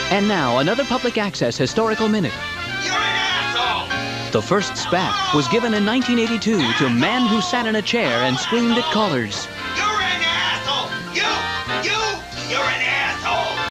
And now, another public access historical minute. You're an asshole! The first SPAT was given in 1982 to Man Who Sat in a Chair and Screamed at Callers.